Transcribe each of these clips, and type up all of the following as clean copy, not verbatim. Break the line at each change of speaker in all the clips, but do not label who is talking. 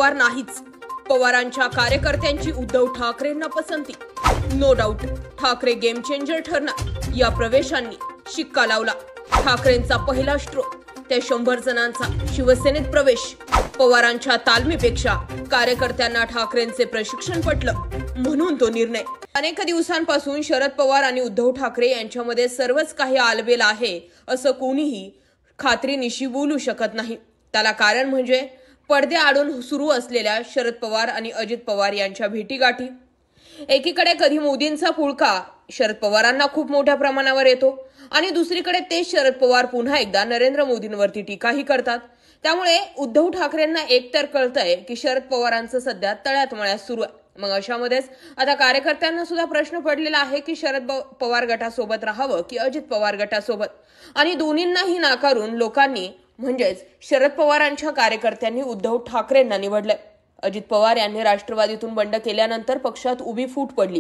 पवार नाहीच. पवारांच्या कार्यकर्त्यांची उद्धव ठाकरेंना पसंती. No doubt Thackeray game changer ठरणार. या प्रवेशांनी शिक्का लावला. ठाकरेंचा पहिला स्ट्रोक, त्या 100 जणांचा शिवसेनेत प्रवेश. पवारांच्या तालमीपेक्षा कार्यकर्त्यांना ठाकरेंचे प्रशिक्षण पटलं, म्हणून तो निर्णय. अनेक दिवसांपासून शरद पवार आणि उद्धव ठाकरे यांच्यामध्ये सर्वच काही आलबेल आहे असं कोणीही खात्रीनिशी बोलू शकत नाही. त्याला कारण म्हणजे पडदे आडून सुरू असलेल्या शरद पवार आणि अजित पवार यांच्या भेटीगाठी. एकीकडे कधी मोदींचा पुळका शरद पवारांना खूप मोठ्या प्रमाणावर येतो आणि दुसरीकडे तेच शरद पवार पुन्हा एकदा नरेंद्र मोदींवरती टीकाही करतात. त्यामुळे उद्धव ठाकरेंना एकतर कळतंय की शरद पवारांचं सध्या तळ्यात मळ्यात सुरू आहे. मग अशामध्येच आता कार्यकर्त्यांना सुद्धा प्रश्न पडलेला आहे की शरद पवार गटासोबत राहावं की अजित पवार गटासोबत. आणि दोन्हींनाही नाकारून लोकांनी म्हणजेच शरद पवारांच्या कार्यकर्त्यांनी उद्धव ठाकरेंना निवडलंय. अजित पवार यांनी राष्ट्रवादीतून बंड केल्यानंतर पक्षात उभी फूट पडली.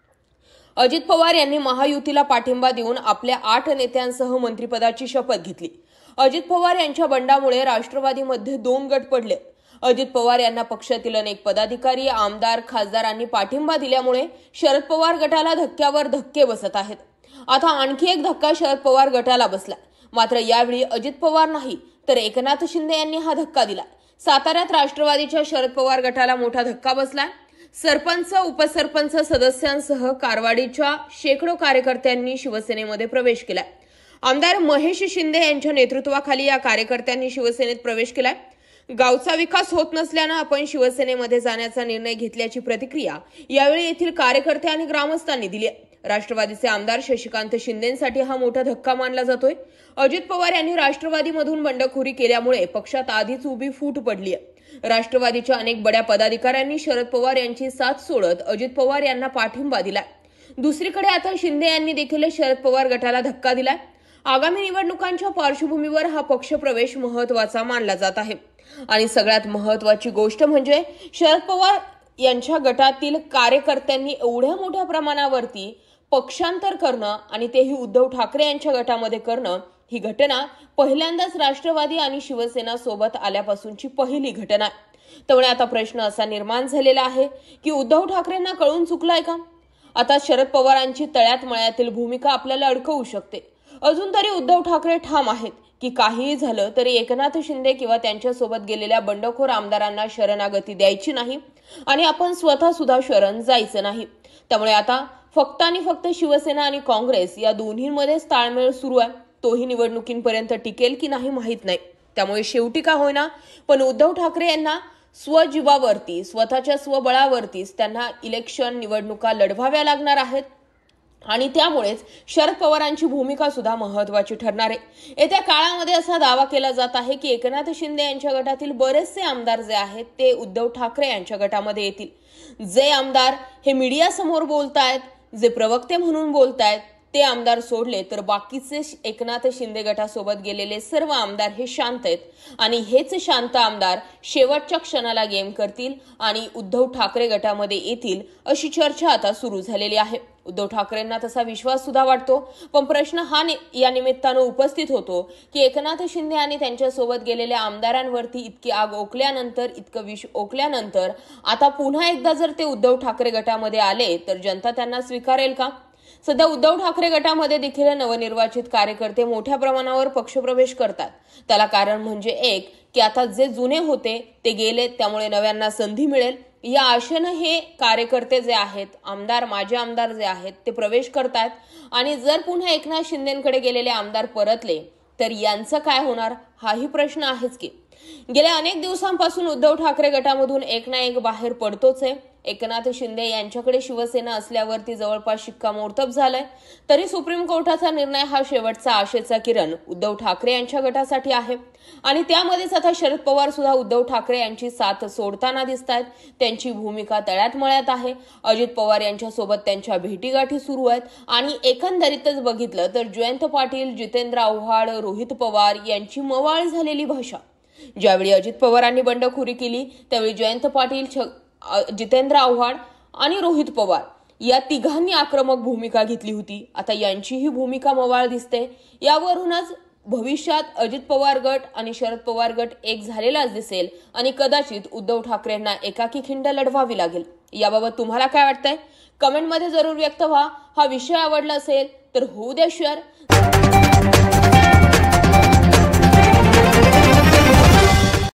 अजित पवार यांनी महायुतीला पाठिंबा देऊन आपल्या 8 नेत्यांसह मंत्रिपदाची शपथ घेतली. अजित पवार यांच्या बंडामुळे राष्ट्रवादीमध्ये 2 गट पडले. अजित पवार यांना पक्षातील अनेक पदाधिकारी, आमदार, खासदारांनी पाठिंबा दिल्यामुळे शरद पवार गटाला धक्क्यावर धक्के बसत आहेत. आता आणखी एक धक्का शरद पवार गटाला बसला. मात्र यावेळी अजित पवार नाही तर एकनाथ शिंदे यांनी हा धक्का दिला. साताऱ्यात राष्ट्रवादीच्या शरद पवार गटाला मोठा धक्का बसला. सरपंच, उपसरपंच सदस्यांसह कारवाडीच्या शेकडो कार्यकर्त्यांनी शिवसेनेमध्ये प्रवेश केलाय. आमदार महेश शिंदे यांच्या नेतृत्वाखाली या कार्यकर्त्यांनी शिवसेनेत प्रवेश केलाय. गावचा विकास होत नसल्यानं आपण शिवसेनेमध्ये जाण्याचा निर्णय घेतल्याची प्रतिक्रिया यावेळी येथील कार्यकर्ते आणि ग्रामस्थांनी दिली आहे. राष्ट्रवादीचे आमदार शशिकांत शिंदेंसाठी हा मोठा धक्का मानला जातोय. अजित पवार यांनी राष्ट्रवादीमधून बंडखोरी केल्यामुळे पक्षात आधीच उभी फूट पडली आहे. राष्ट्रवादीच्या अनेक बड्या पदाधिकाऱ्यांनी शरद पवार यांची साथ सोडत अजित पवार यांना पाठिंबा दिलाय. दुसरीकडे आता शिंदे यांनी देखील शरद पवार गटाला धक्का दिलाय. आगामी निवडणुकांच्या पार्श्वभूमीवर हा पक्षप्रवेश महत्वाचा मानला जात आहे. आणि सगळ्यात महत्वाची गोष्ट म्हणजे शरद पवार यांच्या गटातील कार्यकर्त्यांनी एवढ्या मोठ्या प्रमाणावरती पक्षांतर करणं आणि तेही उद्धव ठाकरे यांच्या गटामध्ये करणं, ही घटना पहिल्यांदाच राष्ट्रवादी आणि शिवसेना सोबत आल्यापासूनची पहिली घटना आहे. त्यामुळे आता प्रश्न असा निर्माण झालेला आहे की उद्धव ठाकरेंना कळून चुकलाय का? आता शरद पवारांची तळ्यात मळ्यातील भूमिका आपल्याला अडकवू शकते. अजून तरी उद्धव ठाकरे ठाम आहेत की काहीही झालं तरी एकनाथ शिंदे किंवा त्यांच्यासोबत गेलेल्या बंडखोर आमदारांना शरणागती द्यायची नाही आणि आपण स्वतः सुद्धा शरण जायचं नाही. त्यामुळे आता फक्त आणि फक्त शिवसेना आणि काँग्रेस या दोन्हींमध्येच ताळमेळ सुरू आहे. तोही निवडणुकींपर्यंत टिकेल की नाही माहीत नाही. त्यामुळे शेवटी का होईना पण उद्धव ठाकरे यांना स्वजीवावरती, स्वतःच्या स्वबळावरतीच त्यांना इलेक्शन निवडणुका लढवाव्या लागणार आहेत. आणि त्यामुळेच शरद पवारांची भूमिका सुद्धा महत्वाची ठरणार आहे. येत्या काळामध्ये असा दावा केला जात आहे की एकनाथ शिंदे यांच्या गटातील बरेचसे आमदार जे आहेत ते उद्धव ठाकरे यांच्या गटामध्ये येतील. जे आमदार हे मीडिया समोर बोलतायत, जे प्रवक्ते म्हणून बोलतायत, ते आमदार सोडले तर बाकीचे एकनाथ शिंदे गटासोबत गेलेले सर्व आमदार हे शांत आहेत आणि हेच शांत आमदार शेवटच्या क्षणाला गेम करतील आणि उद्धव ठाकरे गटामध्ये येतील अशी चर्चा आता सुरू झालेली आहे. उद्धव ठाकरेंना तसा विश्वास सुद्धा वाटतो. पण प्रश्न हा या निमित्तानं उपस्थित होतो की एकनाथ शिंदे आणि त्यांच्यासोबत गेलेल्या आमदारांवरती इतकी आग ओकल्यानंतर, इतकं विष ओकल्यानंतर आता पुन्हा एकदा जर ते उद्धव ठाकरे गटामध्ये आले तर जनता त्यांना स्वीकारेल का? सध्या उद्धव ठाकरे गटामध्ये देखील नवनिर्वाचित कार्यकर्ते मोठ्या प्रमाणावर पक्षप्रवेश करतात. त्याला कारण म्हणजे एक की आता जे जुने होते ते गेले, त्यामुळे नव्यांना संधी मिळेल या आशेनं हे कार्यकर्ते जे आहेत, आमदार, माजी आमदार जे आहेत ते प्रवेश करतात. आणि जर पुन्हा एकनाथ शिंदेंकडे गेलेले आमदार परतले तर यांचं काय होणार हाही प्रश्न आहेच की. गेल्या अनेक दिवसांपासून उद्धव ठाकरे गटामधून एक ना एक बाहेर पडतोच आहे. एकनाथ शिंदे यांच्याकडे शिवसेना असल्यावरती जवळपास शिक्कामोर्तब झालंय. तरी सुप्रीम कोर्टाचा निर्णय हा शेवटचा आशेचा किरण उद्धव ठाकरे यांच्या गटासाठी आहे. आणि त्यामध्येच आता शरद पवार सुद्धा उद्धव ठाकरे यांची साथ सोडताना दिसत आहेत. त्यांची भूमिका तळ्यात मळ्यात आहे. अजित पवार यांच्यासोबत त्यांच्या भेटीगाठी सुरू आहेत. आणि एकंदरीतच बघितलं तर जयंत पाटील, जितेंद्र आव्हाड, रोहित पवार यांची मवाळ झालेली भाषा. ज्यावेळी अजित पवारांनी बंडखोरी केली त्यावेळी जयंत पाटील, जितेंद्र आव्हाड आणि रोहित पवार या तिघांनी आक्रमक भूमिका घेतली होती. आता यांचीही भूमिका मवाळ दिसते. यावरूनच भविष्यात अजित पवार गट आणि शरद पवार गट एक झालेलाच दिसेल आणि कदाचित उद्धव ठाकरेंना एकाकी खिंड लढवावी लागेल. याबाबत तुम्हाला काय वाटतंय? कमेंटमध्ये जरूर व्यक्त व्हा. हा विषय आवडला असेल तर होऊ द्या शेअर.